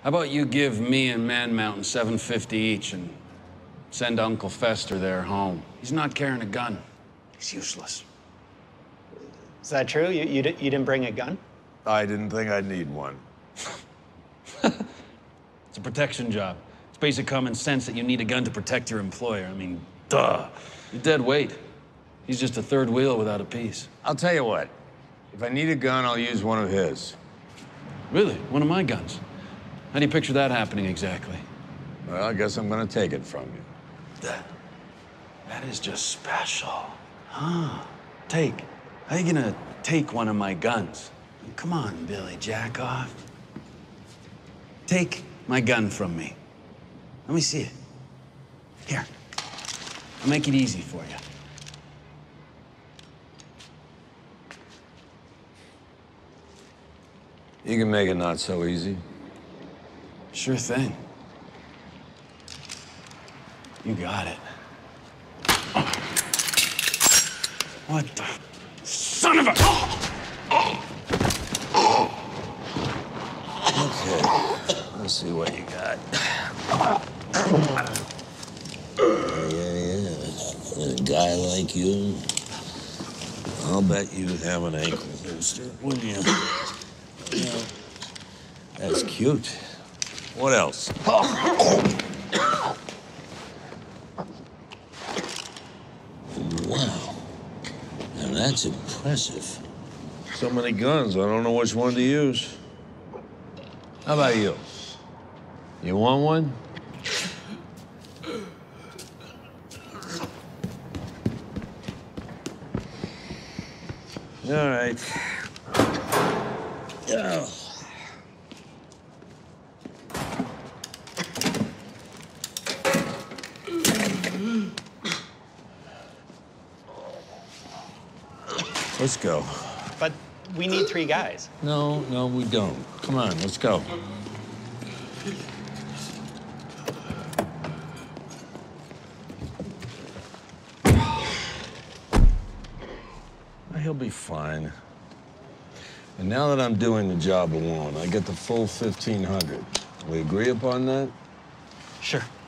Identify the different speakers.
Speaker 1: How about you give me and Man Mountain $750 each and send Uncle Fester there home? He's not carrying a gun. He's useless.
Speaker 2: Is that true? You didn't bring a gun?
Speaker 3: I didn't think I'd need one.
Speaker 1: It's a protection job. It's basic common sense that you need a gun to protect your employer. I mean, duh. You're dead weight. He's just a third wheel without a piece.
Speaker 3: I'll tell you what. If I need a gun, I'll use one of his.
Speaker 1: Really? One of my guns? How do you picture that happening exactly?
Speaker 3: Well, I guess I'm gonna take it from you.
Speaker 1: That is just special. Huh. Take. How you gonna take one of my guns? Come on, Billy Jackoff. Take my gun from me. Let me see it. Here. I'll make it easy for you.
Speaker 3: You can make it not so easy.
Speaker 1: Sure thing. You got it. What the son of a...
Speaker 3: Okay, let's see what you got. Yeah. A guy like you, I'll bet you have an ankle holster, wouldn't you? Yeah. That's cute. What else? Wow. Now that's impressive. So many guns, I don't know which one to use. How about you? You want one? All right. Oh. Let's go.
Speaker 2: But we need 3 guys.
Speaker 3: No, we don't. Come on, let's go. He'll be fine. And now that I'm doing the job alone, I get the full 1,500. We agree upon that?
Speaker 2: Sure.